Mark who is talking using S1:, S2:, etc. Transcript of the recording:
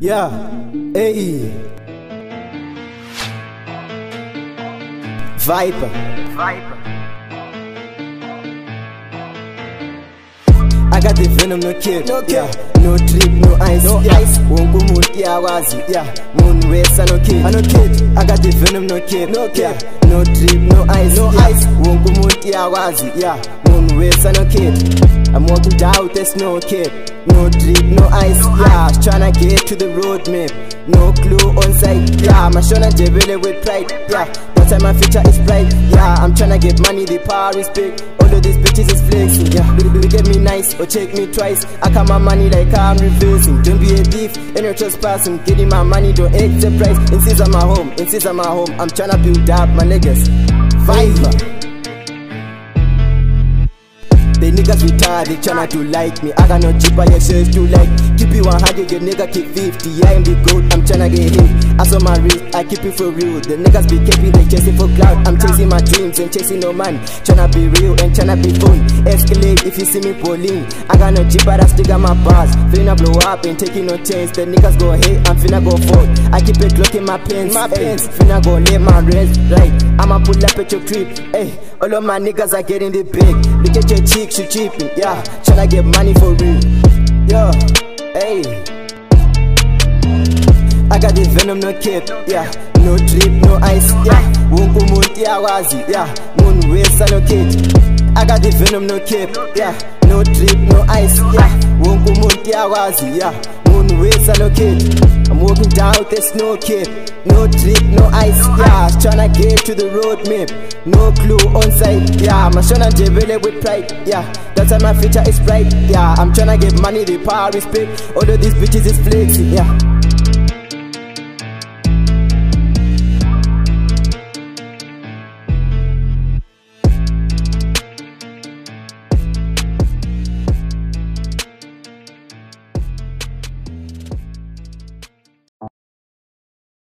S1: Yeah, hey. Viper. I got the venom, no kid, yeah. No drip, no ice, Won't go moon, yeah, wazi, yeah. Moon waves, no kid, I got the venom, no kid, yeah. No drip, no ice, Won't go moon, yeah, wazi, yeah. Moon waves, no kid. I'm walking down, there's no kid. No drip, no ice, yeah. Tryna get to the road, map. No clue on site, yeah. My shona devil with pride, yeah. That's why my future is bright, yeah. I'm tryna get money, the power is big. All of these bitches is flexing, yeah. Look at me nice or check me twice. I count my money like I'm reversing. Don't be a thief, and you're trespassing. Getting my money, don't accept price. Insist on my home, I'm tryna build up my legacy. Viper. The niggas retired, they tryna to like me. I got no cheap, but your shirts too like. Keep it 100, your nigga keep 50. I am the goat, I'm tryna get hit. I saw my wrist, I keep it for real. The niggas be keeping, they chasing for clout. I'm chasing my dreams and chasing no man. Tryna be real and tryna be fun. Escalate if you see me pulling. I got no cheap, but I still got my bars. Finna blow up and taking no chance. The niggas go hate, I'm finna go forward. I keep it looking my pants, finna go lay my rest, right. I'ma pull up at your crib, hey. All of my niggas are getting the big. Look at your cheeks, you cheapin', yeah. Tryna get money for real, yeah, hey. I got the venom, no kid, yeah. No drip, no ice, yeah. Won't go moon, yeah, wazi, yeah. Moon waves, no kid. I got the venom, no kid, yeah. No drip, no ice, yeah. Won't go moon, yeah, wazi, yeah. Moon waves, no kid. I'm walking down, there's no kid. No drip, no ice, yeah. Tryna get to the road, map. No clue on site, yeah. My shona devil with pride, yeah. That's why my future is bright, yeah. I'm tryna get money, the power is big. All of these bitches is flexing, yeah.